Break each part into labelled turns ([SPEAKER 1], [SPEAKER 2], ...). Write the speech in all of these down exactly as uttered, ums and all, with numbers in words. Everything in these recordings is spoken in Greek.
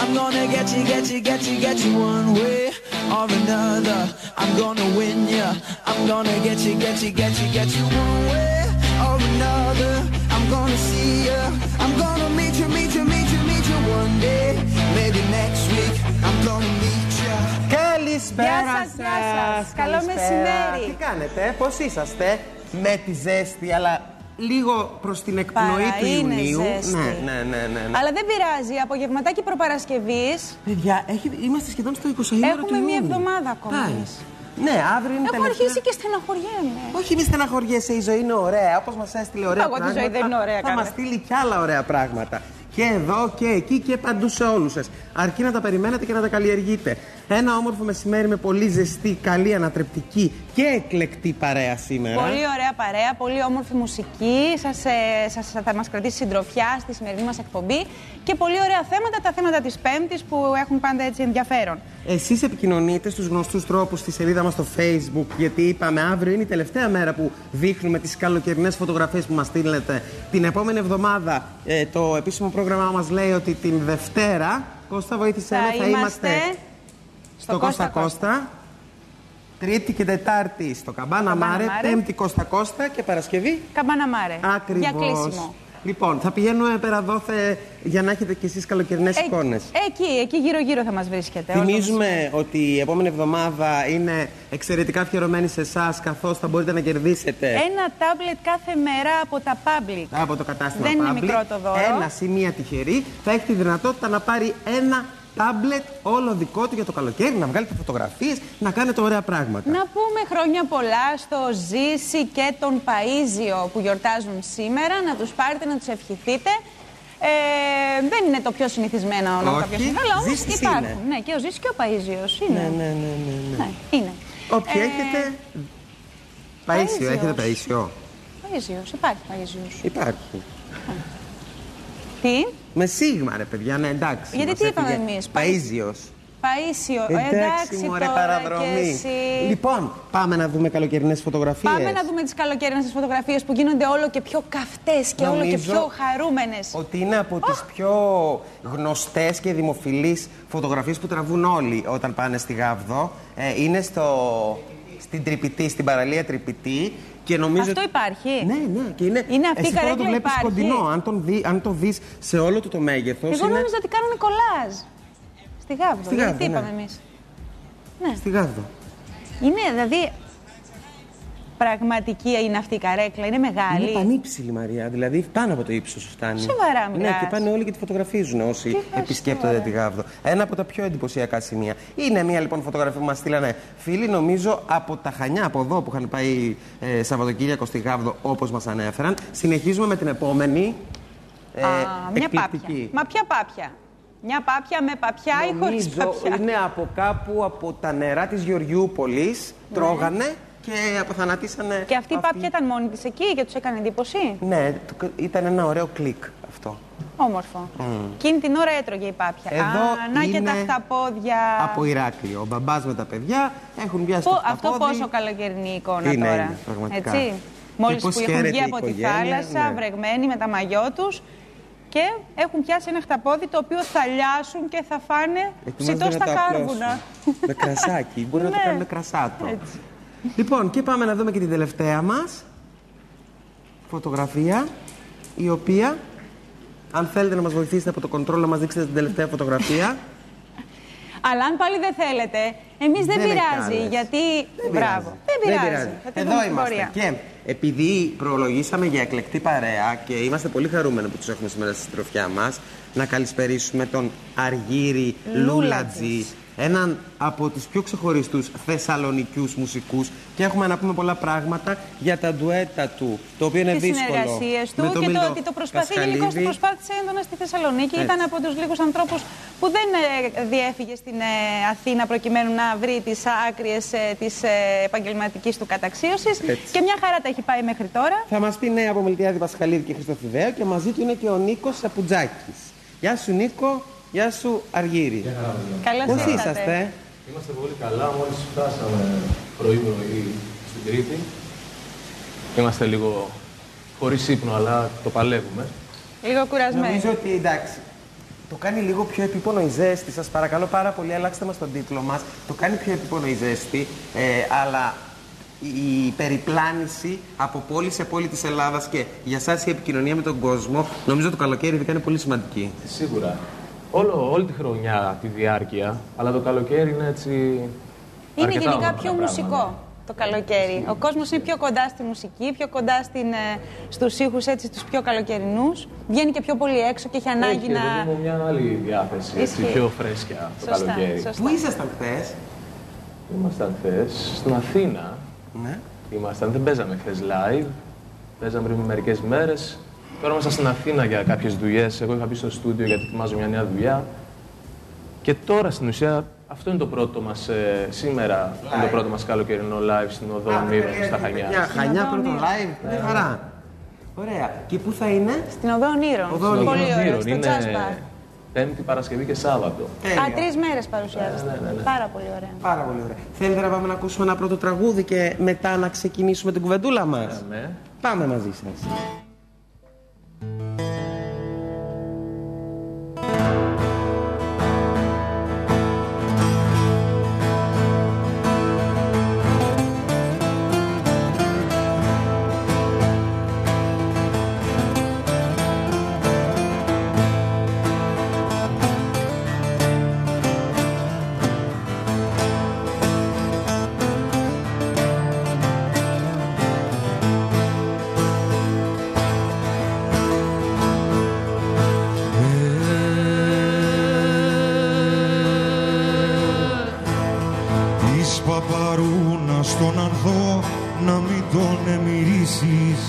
[SPEAKER 1] I'm gonna get you, get you, get you, get you one way or another. I'm gonna win you. I'm gonna get you, get you, get you, get you one way or another. I'm gonna see you. I'm gonna meet you, meet you, meet you, meet you one day. Maybe next week I'm gonna meet you.
[SPEAKER 2] Καλησπέρα
[SPEAKER 3] σας.
[SPEAKER 2] σας.
[SPEAKER 3] Γεια σας. Καλό μεσημέρι.
[SPEAKER 2] Τι κάνετε, πώς είσαστε? Με τη ζέστη, αλλά λίγο προς την εκπνοή
[SPEAKER 3] Παρά,
[SPEAKER 2] του
[SPEAKER 3] είναι
[SPEAKER 2] Ιουνίου.
[SPEAKER 3] ζέστη.
[SPEAKER 2] Ναι, ναι, ναι, ναι, ναι.
[SPEAKER 3] Αλλά δεν πειράζει. Απογευματάκι προπαρασκευής.
[SPEAKER 2] Παιδιά, έχει, είμαστε σχεδόν στο εικοσαήμερο του
[SPEAKER 3] Έχουμε
[SPEAKER 2] Ιούνιου.
[SPEAKER 3] μία εβδομάδα ακόμα.
[SPEAKER 2] Πάει.
[SPEAKER 3] εμείς.
[SPEAKER 2] Ναι, αύριο είναι
[SPEAKER 3] Έχω
[SPEAKER 2] τελευταία.
[SPEAKER 3] αρχίσει και στεναχωριέμαι.
[SPEAKER 2] Όχι, μη στεναχωριέσαι, η ζωή είναι ωραία. Όπως μας έστειλε ωραία
[SPEAKER 3] Εγώ τη
[SPEAKER 2] πράγματα.
[SPEAKER 3] ζωή δεν είναι ωραία,
[SPEAKER 2] θα
[SPEAKER 3] κάνε.
[SPEAKER 2] μας στείλει κι άλλα ωραία πράγματα. Και εδώ και εκεί και παντού σε όλους σας. Αρκεί να τα περιμένετε και να τα καλλιεργείτε. Ένα όμορφο μεσημέρι με πολύ ζεστή, καλή, ανατρεπτική και εκλεκτή παρέα σήμερα.
[SPEAKER 3] Πολύ ωραία παρέα, πολύ όμορφη μουσική. Σας, ε, σας, θα μας κρατήσει συντροφιά στη σημερινή μας εκπομπή. Και πολύ ωραία θέματα, τα θέματα της Πέμπτης που έχουν πάντα έτσι ενδιαφέρον.
[SPEAKER 2] Εσείς επικοινωνείτε στους γνωστούς τρόπους στη σελίδα μας στο Facebook, γιατί είπαμε αύριο είναι η τελευταία μέρα που δείχνουμε τις καλοκαιρινές φωτογραφίες που μας στείλετε. Την επόμενη εβδομάδα ε, το επίσημο πρόγραμμά μας λέει ότι την Δευτέρα, Κώστα βοήθησε με, θα είμαστε στο Κώστα Κώστα. Τρίτη και Τετάρτη στο Καμπάνα,
[SPEAKER 3] Καμπάνα
[SPEAKER 2] Μάρε,
[SPEAKER 3] Μάρε.
[SPEAKER 2] Πέμπτη Κώστα Κώστα και Παρασκευή
[SPEAKER 3] Καμπάνα Μάρε.
[SPEAKER 2] Ακριβώς.
[SPEAKER 3] Για κλείσιμο.
[SPEAKER 2] Λοιπόν, θα πηγαίνουμε πέρα εδώ θε, για να έχετε κι εσείς καλοκαιρινές
[SPEAKER 3] Ε,
[SPEAKER 2] εικόνες.
[SPEAKER 3] Εκεί, εκεί γύρω-γύρω θα μας βρίσκετε.
[SPEAKER 2] Θυμίζουμε ότι η επόμενη εβδομάδα είναι εξαιρετικά αφιερωμένη σε εσάς, καθώς θα μπορείτε να κερδίσετε
[SPEAKER 3] Ένα τάμπλετ κάθε μέρα από τα Public.
[SPEAKER 2] από το κατάστημα
[SPEAKER 3] Δεν είναι
[SPEAKER 2] Public,
[SPEAKER 3] μικρό το δώρο.
[SPEAKER 2] ένας ή μία τυχερή θα έχει τη δυνατότητα να πάρει ένα τάμπλετ όλο δικό του για το καλοκαίρι, να βγάλετε φωτογραφίες, να κάνετε ωραία πράγματα.
[SPEAKER 3] Να πούμε χρόνια πολλά στο Ζήση και τον Παΐζιο που γιορτάζουν σήμερα. Να τους πάρετε, να τους ευχηθείτε. Ε, δεν είναι το πιο συνηθισμένο όνομα
[SPEAKER 2] Όχι,
[SPEAKER 3] κάποιος είναι, αλλά όμως
[SPEAKER 2] Ζήσης
[SPEAKER 3] υπάρχουν.
[SPEAKER 2] είναι.
[SPEAKER 3] Ναι, και ο Ζήσης και ο Παΐζιος είναι.
[SPEAKER 2] Ναι, ναι, ναι, ναι, ναι.
[SPEAKER 3] Ναι, είναι.
[SPEAKER 2] Όποιοι
[SPEAKER 3] Ε,
[SPEAKER 2] έχετε. Παΐσιο,
[SPEAKER 3] Παΐζιος.
[SPEAKER 2] έχετε Παΐσιο.
[SPEAKER 3] Παΐζιος, υπάρχει Παΐζιος.
[SPEAKER 2] Υπάρχει.
[SPEAKER 3] Τι?
[SPEAKER 2] Με σίγμα, ρε παιδιά, ναι, εντάξει.
[SPEAKER 3] Γιατί
[SPEAKER 2] μας
[SPEAKER 3] τι είπαμε
[SPEAKER 2] έφυγε
[SPEAKER 3] εμείς,
[SPEAKER 2] Παΐζιος.
[SPEAKER 3] Παΐσιο,
[SPEAKER 2] Εντάξει,
[SPEAKER 3] εντάξει
[SPEAKER 2] μωρέ,
[SPEAKER 3] τώρα
[SPEAKER 2] παραδρομή.
[SPEAKER 3] και εσύ.
[SPEAKER 2] Λοιπόν, πάμε να δούμε καλοκαιρινές φωτογραφίες.
[SPEAKER 3] Πάμε να δούμε τις καλοκαιρινές φωτογραφίες που γίνονται όλο και πιο καυτές και όλο και
[SPEAKER 2] Νομίζω
[SPEAKER 3] πιο χαρούμενες.
[SPEAKER 2] Ότι είναι από τις πιο γνωστές και δημοφιλείς φωτογραφίες που τραβούν όλοι όταν πάνε στη Γάβδο. Ε, είναι στο, στην Τρυπητή, στην παραλία Τρυπητή. Και νομίζω
[SPEAKER 3] Αυτό
[SPEAKER 2] ότι...
[SPEAKER 3] υπάρχει.
[SPEAKER 2] Ναι, ναι. Και είναι...
[SPEAKER 3] Είναι αυτή η
[SPEAKER 2] Εσύ τώρα το
[SPEAKER 3] καρέκλα,
[SPEAKER 2] βλέπεις
[SPEAKER 3] υπάρχει.
[SPEAKER 2] κοντινό. Αν, τον δει, αν το δεις σε όλο του το μέγεθος.
[SPEAKER 3] Εγώ
[SPEAKER 2] είναι...
[SPEAKER 3] νόμιζα ότι κάνουν κολλάζ. Στη Γάβδο.
[SPEAKER 2] Στη
[SPEAKER 3] δηλαδή,
[SPEAKER 2] Γάβδο,
[SPEAKER 3] τι είπαμε
[SPEAKER 2] ναι.
[SPEAKER 3] εμείς. Ναι.
[SPEAKER 2] Στη Γάβδο.
[SPEAKER 3] Είναι δηλαδή. Πραγματική είναι αυτή η καρέκλα, είναι μεγάλη.
[SPEAKER 2] Είναι πανύψηλη, Μαρία. Δηλαδή πάνω από το ύψος σου φτάνει.
[SPEAKER 3] Σοβαρά μιλάς.
[SPEAKER 2] Ναι, και πάνε όλοι και τη φωτογραφίζουν όσοι επισκέπτονται τη Γάβδο. Ένα από τα πιο εντυπωσιακά σημεία. Είναι μια λοιπόν φωτογραφία που μας στείλανε φίλοι, νομίζω από τα Χανιά, από εδώ που είχαν πάει ε, Σαββατοκύριακο στη Γάβδο, όπως μας ανέφεραν. Συνεχίζουμε με την επόμενη. Ε,
[SPEAKER 3] Α, μια
[SPEAKER 2] εκπληκτική.
[SPEAKER 3] πάπια. Μα ποια πάπια. Μια πάπια με παπιά ή χωρίς
[SPEAKER 2] Νομίζω
[SPEAKER 3] παπιά.
[SPEAKER 2] είναι από κάπου από τα νερά της Γεωργιούπολης.
[SPEAKER 3] Ναι.
[SPEAKER 2] Τρώγανε και αποθανατήσανε.
[SPEAKER 3] Και αυτή η πάπια ήταν μόνη της εκεί και τους έκανε εντύπωση.
[SPEAKER 2] Ναι, το- ήταν ένα ωραίο κλικ αυτό.
[SPEAKER 3] Όμορφο. Mm. Εκείνη την ώρα έτρωγε η πάπια.
[SPEAKER 2] Εδώ
[SPEAKER 3] Α, να και
[SPEAKER 2] είναι
[SPEAKER 3] τα χταπόδια.
[SPEAKER 2] Από Ηράκλειο. Ο μπαμπάς με τα παιδιά έχουν πιάσει
[SPEAKER 3] Πω,
[SPEAKER 2] το
[SPEAKER 3] αυτό
[SPEAKER 2] χταπόδι.
[SPEAKER 3] πόσο καλοκαιρινή εικόνα
[SPEAKER 2] Είναι,
[SPEAKER 3] τώρα.
[SPEAKER 2] είναι, πραγματικά.
[SPEAKER 3] Έτσι. Μόλις
[SPEAKER 2] πώς
[SPEAKER 3] που έχουν
[SPEAKER 2] χαίρεται
[SPEAKER 3] βγει
[SPEAKER 2] η
[SPEAKER 3] από τη
[SPEAKER 2] οικογένεια,
[SPEAKER 3] θάλασσα,
[SPEAKER 2] ναι.
[SPEAKER 3] βρεγμένοι με τα μαγιό τους και έχουν πιάσει ένα χταπόδι το οποίο θα λιάσουν και θα φάνε
[SPEAKER 2] Ετοιμάζονται
[SPEAKER 3] ψητό
[SPEAKER 2] να
[SPEAKER 3] στα
[SPEAKER 2] το
[SPEAKER 3] κάρβουνα.
[SPEAKER 2] απλώσουν. Με κρασάκι. Μπορεί να το
[SPEAKER 3] Ναι.
[SPEAKER 2] κάνουν κρασάτο.
[SPEAKER 3] Έτσι.
[SPEAKER 2] Λοιπόν, και πάμε να δούμε και την τελευταία μας φωτογραφία, η οποία, αν θέλετε να μας βοηθήσετε από το κοντρόλ να μας δείξετε την τελευταία φωτογραφία.
[SPEAKER 3] Αλλά αν πάλι δεν θέλετε, εμείς δεν,
[SPEAKER 2] Δεν έχει
[SPEAKER 3] πειράζει,
[SPEAKER 2] άλλες.
[SPEAKER 3] γιατί...
[SPEAKER 2] Δεν
[SPEAKER 3] Μπράβο.
[SPEAKER 2] πειράζει.
[SPEAKER 3] Δεν πειράζει. Θα τη
[SPEAKER 2] Εδώ
[SPEAKER 3] δούμε στην
[SPEAKER 2] είμαστε.
[SPEAKER 3] πορεία.
[SPEAKER 2] Και επειδή προλογίσαμε για εκλεκτή παρέα και είμαστε πολύ χαρούμενοι που τους έχουμε σήμερα στη συντροφιά μας, να καλησπερίσουμε τον Αργύρη Λούλατζη, έναν από τους πιο ξεχωριστούς θεσσαλονικιούς μουσικούς, και έχουμε να πούμε πολλά πράγματα για τα ντουέτα του, το οποίο είναι
[SPEAKER 3] Τις
[SPEAKER 2] δύσκολο.
[SPEAKER 3] συνεργασίες του
[SPEAKER 2] με τον
[SPEAKER 3] και το
[SPEAKER 2] Μίλτο
[SPEAKER 3] ότι το προσπαθεί,
[SPEAKER 2] Κασχαλίδη.
[SPEAKER 3] γενικώς το προσπάθησε έντονα στη Θεσσαλονίκη.
[SPEAKER 2] Έτσι.
[SPEAKER 3] Ήταν από τους λίγους ανθρώπους που δεν ε, διέφυγε στην ε, Αθήνα προκειμένου να βρει τις άκριες ε, της ε, επαγγελματικής του καταξίωσης.
[SPEAKER 2] Έτσι.
[SPEAKER 3] Και μια χαρά τα έχει πάει μέχρι τώρα.
[SPEAKER 2] Θα μας πει νέα από Μιλτιάδη Πασχαλίδη και Χριστοφιδαίο, και μαζί του είναι και ο Νίκος Σαπουτζάκης. Γεια σου Νίκο, γεια σου Αργύρη.
[SPEAKER 3] Καλώς
[SPEAKER 2] Πώς
[SPEAKER 3] ήρθατε.
[SPEAKER 2] είσαστε?
[SPEAKER 4] Είμαστε πολύ καλά, μόλις φτάσαμε πρωί-πρωί στην Κρήτη. Είμαστε λίγο χωρίς ύπνο, αλλά το παλεύουμε.
[SPEAKER 3] Λίγο κουρασμένοι.
[SPEAKER 2] Νομίζω ότι εντάξει, Το κάνει λίγο πιο επίπονο η ζέστη. Σας παρακαλώ πάρα πολύ, αλλάξτε μας τον τίτλο μας. Το κάνει πιο επίπονο η ζέστη, ε, αλλά η περιπλάνηση από πόλη σε πόλη της Ελλάδας και για σας η επικοινωνία με τον κόσμο, νομίζω το καλοκαίρι ειδικά είναι πολύ σημαντική.
[SPEAKER 4] Σίγουρα. Όλο, όλη τη χρονιά τη διάρκεια, αλλά το καλοκαίρι είναι έτσι.
[SPEAKER 3] Είναι γενικά πιο μουσικό το καλοκαίρι. Ο κόσμος είναι πιο κοντά στη μουσική, πιο κοντά στην, ε, στους ήχους έτσι, τους πιο καλοκαιρινούς. Βγαίνει και πιο πολύ έξω και έχει ανάγκη
[SPEAKER 4] έχει,
[SPEAKER 3] να...
[SPEAKER 4] Έχει μια άλλη διάθεση, έτσι, πιο φρέσκια το
[SPEAKER 3] σωστά,
[SPEAKER 4] καλοκαίρι.
[SPEAKER 3] Σωστά.
[SPEAKER 2] Πού ήσασταν χθες?
[SPEAKER 4] Ήμασταν χθες στην Αθήνα.
[SPEAKER 2] Ναι.
[SPEAKER 4] Ήμασταν, δεν παίζαμε χθες live. Παίζαμε πριν μερικές μέρες. Τώρα ήμασταν στην Αθήνα για κάποιες δουλειές. Εγώ είχα μπει στο στούντιο γιατί ετοιμάζω μια νέα δουλειά. Και τώρα στην ουσία αυτό είναι το πρώτο μας, ε, σήμερα live. Είναι το πρώτο μας καλοκαιρινό live στην Οδό Ονείρων στα Χανιά.
[SPEAKER 2] Μια Χανιά πρώτο live, μια χαρά. Ωραία. Και πού θα είναι?
[SPEAKER 3] Στην Οδό Ονείρων. Πολύ ωραία, στο Jazz Bar.
[SPEAKER 4] Πέμπτη, Παρασκευή και Σάββατο.
[SPEAKER 3] Α, τρεις μέρες παρουσιάζεται.
[SPEAKER 4] Ναι, ναι, ναι, ναι.
[SPEAKER 3] Πάρα πολύ ωραία.
[SPEAKER 2] Πάρα πολύ ωραία. Θέλετε να πάμε να ακούσουμε ένα πρώτο τραγούδι και μετά να ξεκινήσουμε την κουβεντούλα μας?
[SPEAKER 4] Ναι.
[SPEAKER 2] Πάμε μαζί σας.
[SPEAKER 5] Παπαρούνα στον ανθό να μην τον εμμυρίσεις,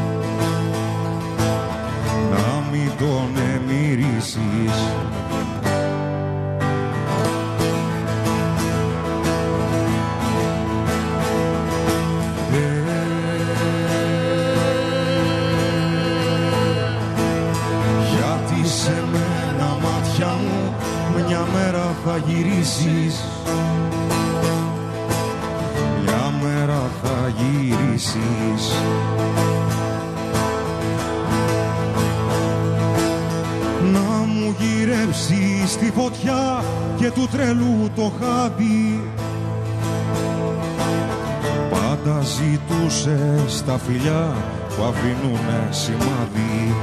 [SPEAKER 5] να μην τον εμμυρίσεις. Ε, γιατί σε μένα μάτια μου μια μέρα θα γυρίσεις, θα γυρίσεις. Να μου γυρεύσεις τη φωτιά και του τρελού το χάδι. Πάντα ζητούσες τα φιλιά που αφήνουνε σημάδι.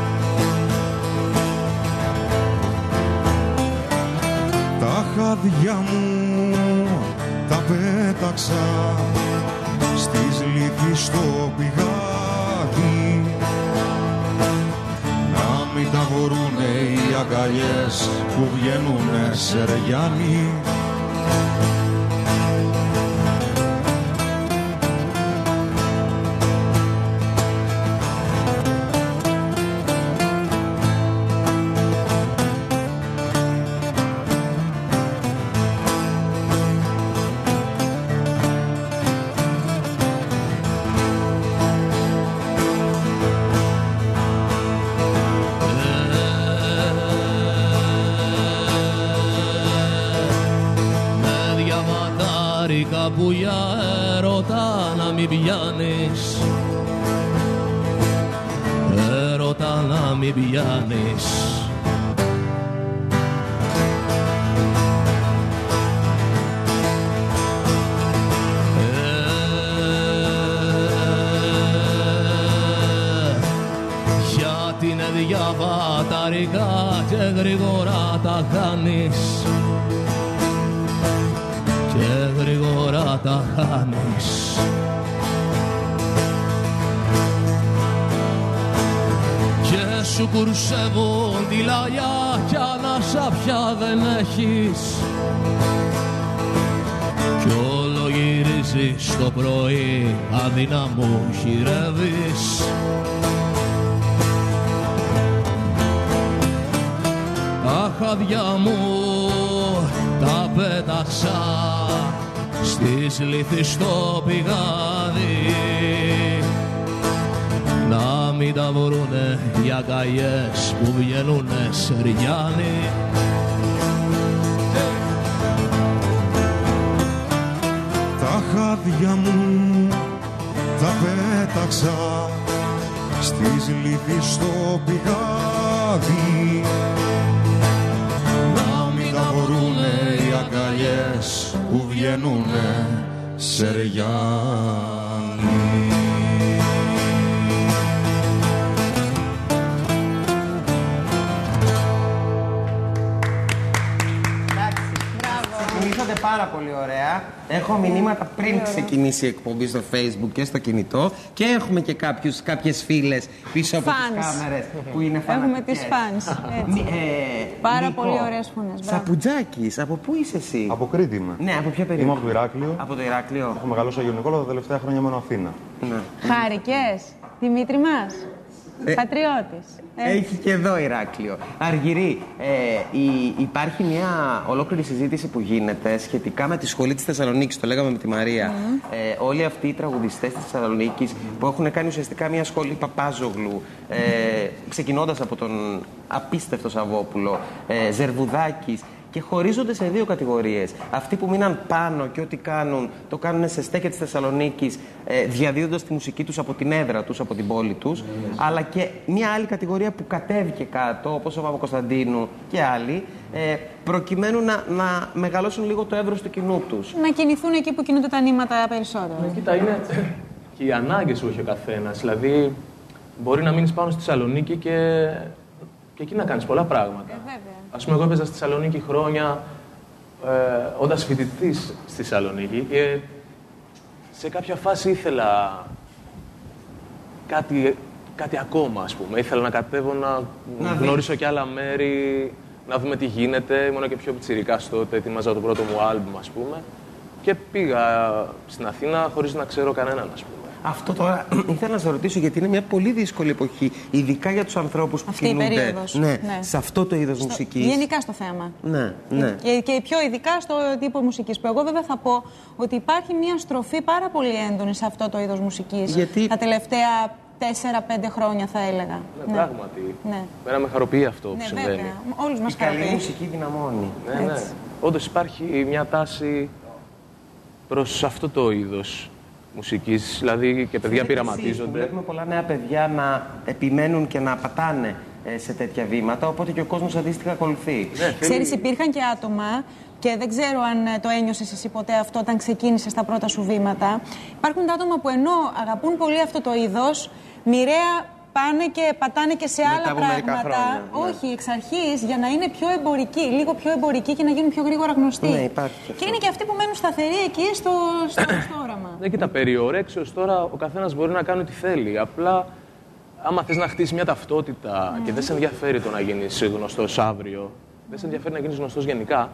[SPEAKER 5] Τα χάδια μου τα πέταξα στις λύθεις στο πηγάδι, να μην τα βορούνε οι αγκαλιές που βγαίνουνε σεριάνι.
[SPEAKER 6] Που για έρωτα να μην πιάνεις, έρωτα να μην πιάνεις. Ε, γιατί είναι διαβαταρικά και γρήγορα τα χάνεις, και γρήγορα τα χάνεις. Και σου κουρσεύουν τη λαγιά κι ανάσα πια δεν έχεις, κι όλο γυρίζεις το πρωί αδύναμο χειρεύεις. Τα χάδια μου τα πέταξα στις λύθεις στο πηγάδι, να μην τα βρούνε οι αγκαλιές που βγαίνουνε σεριάνι.
[SPEAKER 5] Τα χάδια μου τα πέταξα στις λύθεις στο πηγάδι, βγαίνουνε σεριάνοι.
[SPEAKER 2] Ξεκινήσατε πάρα πολύ ωραία. Έχω μηνύματα πριν ξεκινήσει η εκπομπή στο Facebook και στο κινητό. Και έχουμε και κάποιους, κάποιες φίλες πίσω από τις κάμερες που είναι φανατικές.
[SPEAKER 3] Έχουμε τις φανς. Ε, πάρα Νίκο, πολύ ωραίες φωνές.
[SPEAKER 2] Σαπουτζάκης, από πού είσαι εσύ?
[SPEAKER 7] Από Κρήτη είμαι.
[SPEAKER 2] Ναι, από ποια περίπτωση?
[SPEAKER 7] Είμαι από το Ηράκλειο.
[SPEAKER 2] Από το Ηράκλειο.
[SPEAKER 7] Έχω μεγαλώσει Αγιο Νικόλαο, τα τελευταία χρόνια μένω Αθήνα.
[SPEAKER 2] Ναι.
[SPEAKER 3] Χάρηκες, Δημήτρη μας. Ε, Πατριώτης.
[SPEAKER 2] Έχει και εδώ Ηράκλειο. Αργυρή, ε, η, υπάρχει μια ολόκληρη συζήτηση που γίνεται σχετικά με τη σχολή της Θεσσαλονίκης, το λέγαμε με τη Μαρία. Mm. Ε, όλοι αυτοί οι τραγουδιστές της Θεσσαλονίκης που έχουν κάνει ουσιαστικά μια σχολή Παπάζογλου, ε, ξεκινώντας από τον απίστευτο Σαββόπουλο, ε, Ζερβουδάκης, και χωρίζονται σε δύο κατηγορίες. Αυτοί που μείναν πάνω και ό,τι κάνουν, το κάνουν σε στέκια της Θεσσαλονίκης, ε, διαδίδοντας τη μουσική τους από την έδρα τους, από την πόλη τους. Mm. Αλλά και μια άλλη κατηγορία που κατέβηκε κάτω, όπως ο Παπακοσταντίνου και άλλοι, ε, προκειμένου να, να μεγαλώσουν λίγο το εύρος του κοινού τους.
[SPEAKER 3] Να κινηθούν εκεί που κινούνται τα νήματα περισσότερο.
[SPEAKER 4] Ε, κοίτα, είναι και οι ανάγκες που έχει ο καθένας. Δηλαδή, μπορεί να μείνεις πάνω στη Θεσσαλονίκη και, και εκεί να κάνεις πολλά πράγματα.
[SPEAKER 3] Ε, βέβαια.
[SPEAKER 4] Ας πούμε, εγώ έπαιζα στη Θεσσαλονίκη χρόνια ε, όντας φοιτητής στη Θεσσαλονίκη και σε κάποια φάση ήθελα κάτι, κάτι ακόμα, ας πούμε. Ήθελα να κατέβω, να, να γνωρίσω και άλλα μέρη, να δούμε τι γίνεται. Ήμουν και πιο πιτσιρικάς τότε, ετοίμαζα το πρώτο μου άλμπουμ, ας πούμε. Και πήγα στην Αθήνα χωρίς να ξέρω κανέναν, ας πούμε.
[SPEAKER 2] Αυτό τώρα ήθελα να σε ρωτήσω, γιατί είναι μια πολύ δύσκολη εποχή, ειδικά για τους ανθρώπους που
[SPEAKER 3] αυτή
[SPEAKER 2] κινούνται,
[SPEAKER 3] η περίοδος,
[SPEAKER 2] ναι,
[SPEAKER 3] ναι.
[SPEAKER 2] σε αυτό το είδος
[SPEAKER 3] στο,
[SPEAKER 2] μουσικής.
[SPEAKER 3] Γενικά στο θέμα.
[SPEAKER 2] Ναι, ναι.
[SPEAKER 3] Και, και πιο ειδικά στο τύπο μουσικής. Που εγώ βέβαια θα πω ότι υπάρχει μια στροφή πάρα πολύ έντονη σε αυτό το είδος μουσικής.
[SPEAKER 2] Γιατί...
[SPEAKER 3] τα τελευταία τέσσερα πέντε χρόνια θα έλεγα.
[SPEAKER 4] Ναι,
[SPEAKER 3] ναι.
[SPEAKER 4] πράγματι.
[SPEAKER 3] Ναι.
[SPEAKER 4] Μένα με χαροποιεί αυτό που
[SPEAKER 3] ναι,
[SPEAKER 4] συμβαίνει.
[SPEAKER 3] Βέβαια. Όλους μας
[SPEAKER 2] η καλή
[SPEAKER 3] χαροποιεί.
[SPEAKER 2] μουσική δυναμώνει.
[SPEAKER 4] Ναι, ναι. Όντως υπάρχει μια τάση προς αυτό το είδος μουσικής, δηλαδή και παιδιά πειραματίζονται.
[SPEAKER 2] Βλέπουμε πολλά νέα παιδιά να επιμένουν και να πατάνε σε τέτοια βήματα, οπότε και ο κόσμος αντίστοιχα ακολουθεί.
[SPEAKER 4] Ναι,
[SPEAKER 3] ξέρεις, υπήρχαν και άτομα, και δεν ξέρω αν το ένιωσες εσύ ποτέ αυτό όταν ξεκίνησες τα πρώτα σου βήματα. Υπάρχουν τα άτομα που ενώ αγαπούν πολύ αυτό το είδος, μοιραία πάνε και πατάνε και σε άλλα πράγματα. Χρόνια, όχι, ναι. εξ αρχής, για να είναι πιο εμπορικοί, λίγο πιο εμπορικοί και να γίνουν πιο γρήγορα γνωστοί.
[SPEAKER 2] Ναι, υπάρχει και,
[SPEAKER 3] και είναι και αυτοί που μένουν σταθεροί εκεί στο, στο, στο όραμα.
[SPEAKER 4] Ναι, κοίτα, περί ορέξεως τώρα ο καθένας μπορεί να κάνει ό,τι θέλει. Απλά, άμα θες να χτίσεις μια ταυτότητα mm. και δεν σε ενδιαφέρει το να γίνεις γνωστός αύριο, δεν σε ενδιαφέρει να γίνεις γνωστός γενικά,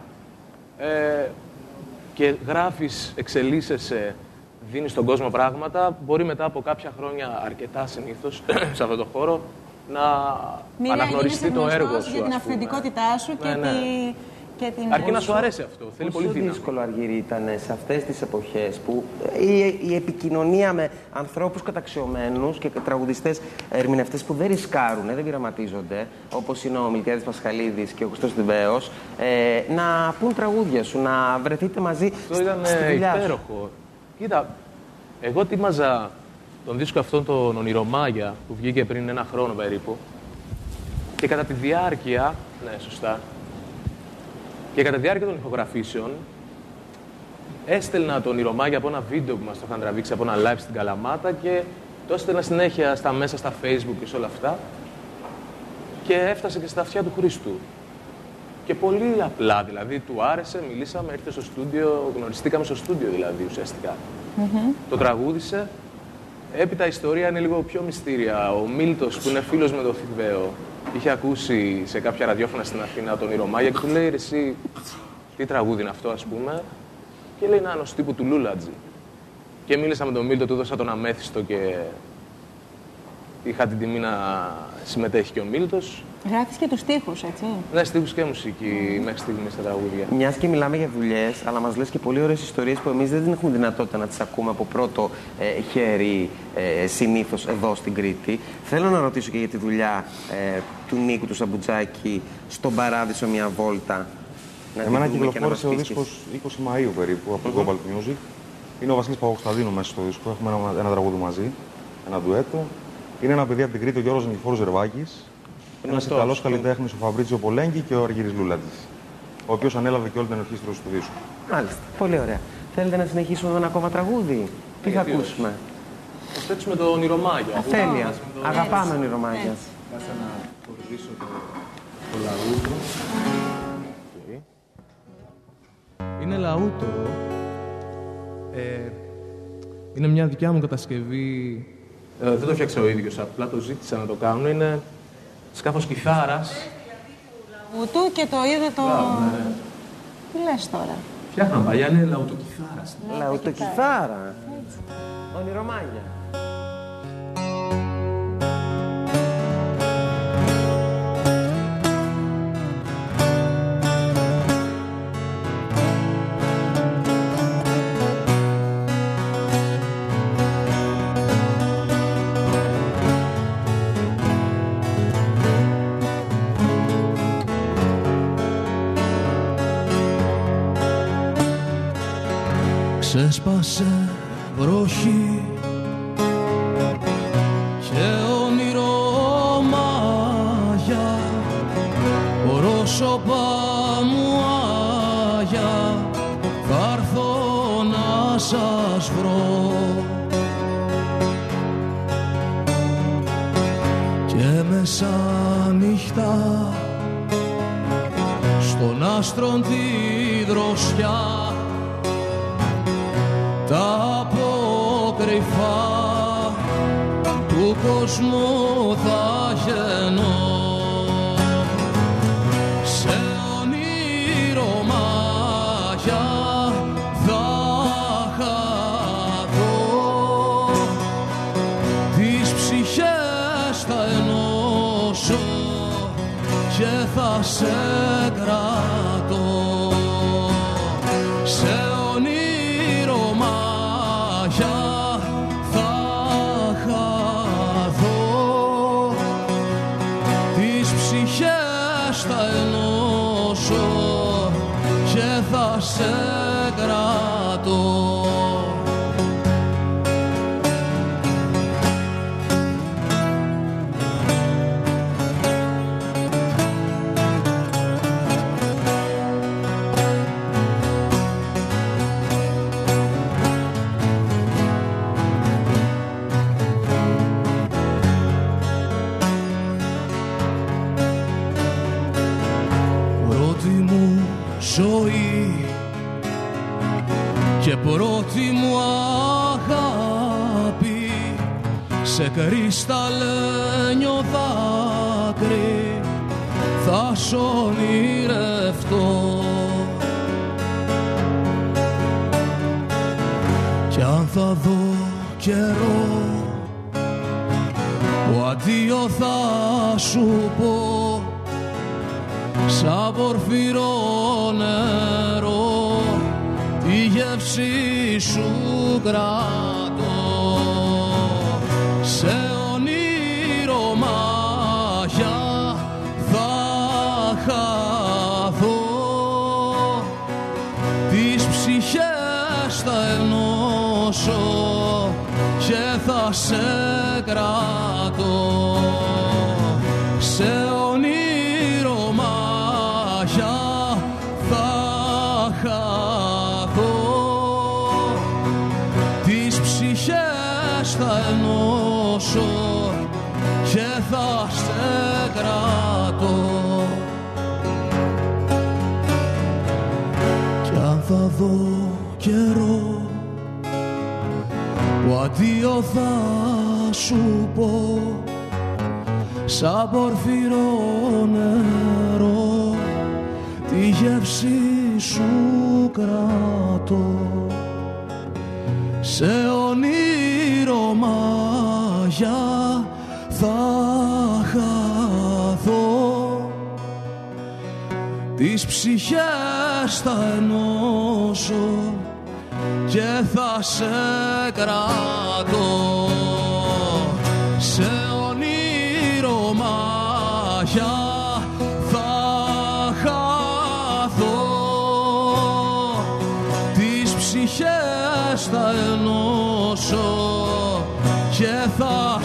[SPEAKER 4] ε, και γράφεις, εξελίσσεσαι, δίνεις στον κόσμο πράγματα, μπορεί μετά από κάποια χρόνια, αρκετά συνήθως, σε αυτό το χώρο, να
[SPEAKER 3] Μοιραία,
[SPEAKER 4] αναγνωριστεί το έργο σου.
[SPEAKER 3] Για την αυθεντικότητά σου και, ναι, ναι. Τη, και την...
[SPEAKER 4] Αρκεί να σου αρέσει αυτό. Θέλει πολύ δύναμη.
[SPEAKER 2] Πόσο δύσκολο, Αργύρη, ήταν σε αυτές τις εποχές που η, η επικοινωνία με ανθρώπους καταξιωμένους και τραγουδιστές, ερμηνευτές που δεν ρισκάρουν, δεν πειραματίζονται, όπως είναι ο Μιλτιάδης Πασχαλίδης και ο Χριστός Τιβαίος, ε, να πούν τραγούδια σου, να βρεθείτε μαζί
[SPEAKER 4] αυτό ήταν
[SPEAKER 2] στη δουλειά σου.
[SPEAKER 4] Υπέροχο. Κοίτα, εγώ ετοίμαζα τον δίσκο αυτόν, τον Ονειρομάγια, που βγήκε πριν ένα χρόνο περίπου, και κατά τη διάρκεια, ναι, σωστά, και κατά τη διάρκεια των ηχογραφήσεων, έστελνα τον Ονειρομάγια από ένα βίντεο που μας το είχαν τραβήξει από ένα live στην Καλαμάτα και το έστελνα συνέχεια στα μέσα, στα Facebook και σε όλα αυτά, και έφτασε και στα αυτιά του Χρήστου. Και πολύ απλά, δηλαδή, του άρεσε, μιλήσαμε, ήρθε στο στούντιο, γνωριστήκαμε στο στούντιο δηλαδή, ουσιαστικά. Mm-hmm. Το τραγούδισε. Έπειτα η ιστορία είναι λίγο πιο μυστήρια. Ο Μίλτος, που είναι φίλος με τον Θηβαίο, είχε ακούσει σε κάποια ραδιόφωνα στην Αθήνα τον Ηρομάγια και του λέει, ρε εσύ, τι τραγούδι είναι αυτό, ας πούμε. Και λέει, είναι ένας τύπου του Λούλατζη. Και μίλησα με τον Μίλτο, του έδωσα τον αμέθιστο και είχα την τιμή να συμμετέχει και ο Μίλτος.
[SPEAKER 3] Γράφεις και τους στίχους, έτσι.
[SPEAKER 4] Ναι, στίχους και μουσική μέχρι στιγμής στα τραγούδια.
[SPEAKER 2] Μιας και μιλάμε για δουλειές, αλλά μας λες και πολύ ωραίες ιστορίες που εμείς δεν έχουμε δυνατότητα να τις ακούμε από πρώτο ε, χέρι ε, συνήθως εδώ στην Κρήτη. Θέλω να ρωτήσω και για τη δουλειά ε, του Νίκου του Σαπουτζάκη στον Παράδεισο μια βόλτα.
[SPEAKER 7] Εμένα κυκλοφόρησε ο δίσκος είκοσι Μαΐου περίπου από το Global Music. Είναι ο Βασίλης Παπακοσταντίνου μέσα στο δίσκο. Έχουμε ένα, ένα τραγούδι μαζί, ένα ντουέτο. Είναι ένα παιδί από την Κρήτη, ο Γιώργος Νικηφόρος Ζερβάκης. Ένας Ιταλός καλλιτέχνης, ο Φαμπρίτσιο Πολέγκη, και ο Αργύρης Λούλατζης, ο οποίος ανέλαβε και όλη την ορχήστρωση του δίσκου.
[SPEAKER 2] Μάλιστα. Πολύ ωραία. Θέλετε να συνεχίσουμε με ένα ακόμα τραγούδι? Τι θα ακούσουμε?
[SPEAKER 4] Θα στέξουμε το ονειρομάγια.
[SPEAKER 2] Τέλεια. Αγαπάμε ονειρομάγια.
[SPEAKER 4] Κάτσε να κορδίσω το, το λαούτο. Είναι λαούτο. Ε, είναι μια δικιά μου κατασκευή. Ε, δεν το φτιάξα ο ίδιος, απλά το ζήτησα να το κάνω. Είναι σκάφος κιθάρας.
[SPEAKER 3] Λαούτου και το είδε το...
[SPEAKER 4] Λάου, ναι.
[SPEAKER 3] Τι λες τώρα?
[SPEAKER 4] Φτιάχναν παλιά, είναι λαουτοκιθάρας.
[SPEAKER 2] Λαουτοκιθάρα. Ονειρομάγια.
[SPEAKER 6] Ξέσπασε βροχή και ονειρομάγια, πρόσωπα μου άγια, θα έρθω να σας βρω. Και μέσα νύχτα στον άστρον τη δροσιά, τα απόκρυφα του κόσμου θα γεννώ. Σε ονειρομάγια θα χαθώ, τις ψυχές θα ενώσω και θα σε κρατώ. Σε θα χαθώ, τις ψυχές θα ενώσω και θα σε κρατώ. Ζωή και πρώτη μου αγάπη, σε κρυσταλλένιο δάκρυ θα σ' ονειρευτώ. Κι αν θα δω καιρό, ο αντίο θα σου πω, σαν πορφυρό νερό τη γεύση σου κρατώ. Σε ονειρομάγια θα χαθώ, τις ψυχές θα ενώσω και θα σε κρατώ. Σε θα ενώσω και θα σε κρατώ. Κι αν θα δω καιρό, ο αντίο θα σου πω, σαν πορφυρό νερό τη γεύση σου κρατώ. Σε ονειρομάγια θα χαθώ, τις ψυχές θα ενώσω και θα σε κρατώ. Σε ονειρομάγια θα χαθώ, τις ψυχές θα ενώσω και θα